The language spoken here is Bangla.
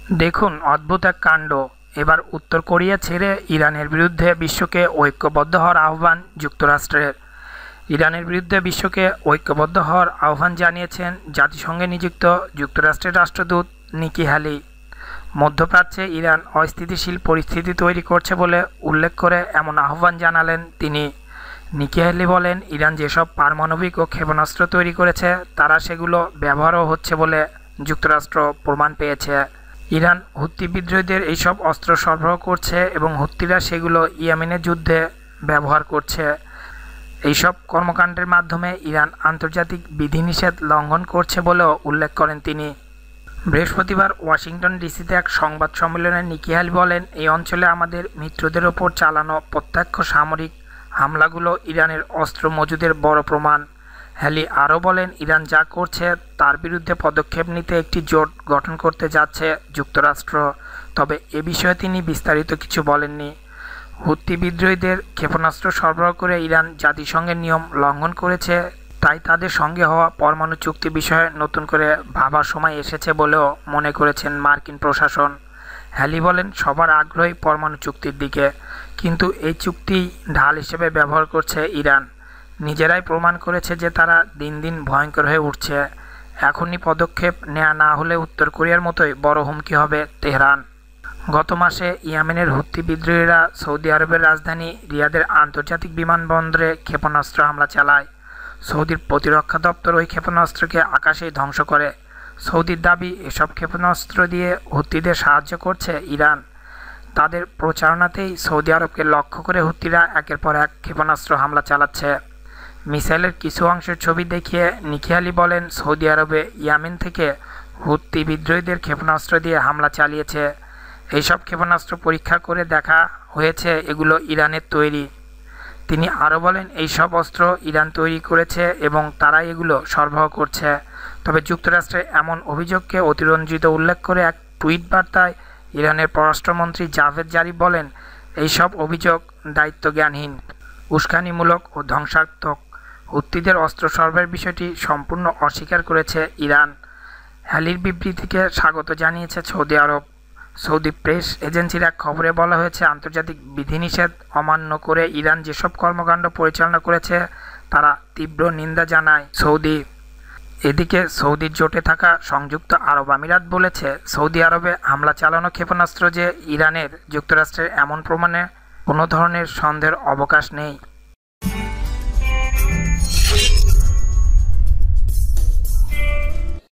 দেখুন অদ্ভুত এক কাণ্ড। এবার উত্তর কোরিয়া ছেড়ে ইরানের বিরুদ্ধে বিশ্বকে ঐক্যবদ্ধ হওয়ার আহ্বান যুক্তরাষ্ট্রের। ইরানের বিরুদ্ধে বিশ্বকে ঐক্যবদ্ধ হওয়ার আহ্বান জানিয়েছেন জাতিসংঘে নিযুক্ত যুক্তরাষ্ট্রের রাষ্ট্রদূত নিকি হ্যালি। মধ্যপ্রাচ্যে ইরান অস্থিতিশীল পরিস্থিতি তৈরি করছে বলে উল্লেখ করে এমন আহ্বান জানালেন তিনি। নিকি হ্যালি বলেন, ইরান যেসব পারমাণবিক ও ক্ষেপণাস্ত্র তৈরি করেছে তারা সেগুলো ব্যবহারও হচ্ছে বলে যুক্তরাষ্ট্র প্রমাণ পেয়েছে। ইরান হুতি বিদ্রোহীদের এইসব অস্ত্র সরবরাহ করছে এবং হুতিরা সেগুলো ইয়েমেনের যুদ্ধে ব্যবহার করছে। এইসব কর্মকাণ্ডের মাধ্যমে ইরান আন্তর্জাতিক বিধিনিষেধ লঙ্ঘন করছে বলেও উল্লেখ করেন তিনি। বৃহস্পতিবার ওয়াশিংটন ডিসিতে এক সংবাদ সম্মেলনে নিকি হ্যালি বলেন, এই অঞ্চলে আমাদের মিত্রদের ওপর চালানো প্রত্যক্ষ সামরিক হামলাগুলো ইরানের অস্ত্র মজুদের বড় প্রমাণ। হ্যালি আরও বলেন, ইরান যা করছে তার বিরুদ্ধে পদক্ষেপ নিতে একটি জোট গঠন করতে যাচ্ছে যুক্তরাষ্ট্র। তবে এ বিষয়ে তিনি বিস্তারিত কিছু বলেননি। হুতি বিদ্রোহীদের ক্ষেপণাস্ত্র সরবরাহ করে ইরান জাতিসংঘের নিয়ম লঙ্ঘন করেছে, তাই তাদের সঙ্গে হওয়া পরমাণু চুক্তি বিষয়ে নতুন করে ভাবার সময় এসেছে বলেও মনে করেছেন মার্কিন প্রশাসন। হ্যালি বলেন, সবার আগ্রহী পরমাণু চুক্তির দিকে, কিন্তু এই চুক্তি ঢাল হিসেবে ব্যবহার করছে ইরান। নিজেরাই প্রমাণ করেছে যে তারা দিন দিন ভয়ঙ্কর হয়ে উঠছে। এখনই পদক্ষেপ নেওয়া না হলে উত্তর কোরিয়ার মতোই বড় হুমকি হবে তেহরান। গত মাসে ইয়েমেনের হুতি বিদ্রোহীরা সৌদি আরবের রাজধানী রিয়াদের আন্তর্জাতিক বিমানবন্দরে ক্ষেপণাস্ত্র হামলা চালায়। সৌদির প্রতিরক্ষা দপ্তর ওই ক্ষেপণাস্ত্রকে আকাশেই ধ্বংস করে। সৌদির দাবি, এসব ক্ষেপণাস্ত্র দিয়ে হুতিদের সাহায্য করছে ইরান। তাদের প্রচারণাতেই সৌদি আরবকে লক্ষ্য করে হুতিরা একের পর এক ক্ষেপণাস্ত্র হামলা চালাচ্ছে। মিসাইলের কিছু অংশের ছবি দেখিয়ে নিকি হ্যালি বলেন, সৌদি আরবে ইয়েমেন থেকে হুতি বিদ্রোহীদের ক্ষেপণাস্ত্র দিয়ে হামলা চালিয়েছে। এইসব ক্ষেপণাস্ত্র পরীক্ষা করে দেখা হয়েছে এগুলো ইরানের তৈরি। তিনি আরও বলেন, এই সব অস্ত্র ইরান তৈরি করেছে এবং তারাই এগুলো সরবরাহ করছে। তবে যুক্তরাষ্ট্রের এমন অভিযোগকে অতিরঞ্জিত উল্লেখ করে এক টুইট বার্তায় ইরানের পররাষ্ট্রমন্ত্রী জাভেদ জারিফ বলেন, এই সব অভিযোগ দায়িত্বজ্ঞানহীন, উস্কানিমূলক ও ধ্বংসাত্মক। হুতিদের অস্ত্র সরবরাহের বিষয়টি সম্পূর্ণ অস্বীকার করেছে ইরান। হ্যালির বিবৃতিকে স্বাগত জানিয়েছে সৌদি আরব। সৌদি প্রেস এজেন্সির এক খবরে বলা হয়েছে, আন্তর্জাতিক বিধিনিষেধ অমান্য করে ইরান যেসব কর্মকাণ্ড পরিচালনা করেছে তারা তীব্র নিন্দা জানায় সৌদি। এদিকে সৌদির জোটে থাকা সংযুক্ত আরব আমিরাত বলেছে, সৌদি আরবে হামলা চালানো ক্ষেপণাস্ত্র যে ইরানের, যুক্তরাষ্ট্রের এমন প্রমাণে কোনো ধরনের সন্দেহের অবকাশ নেই।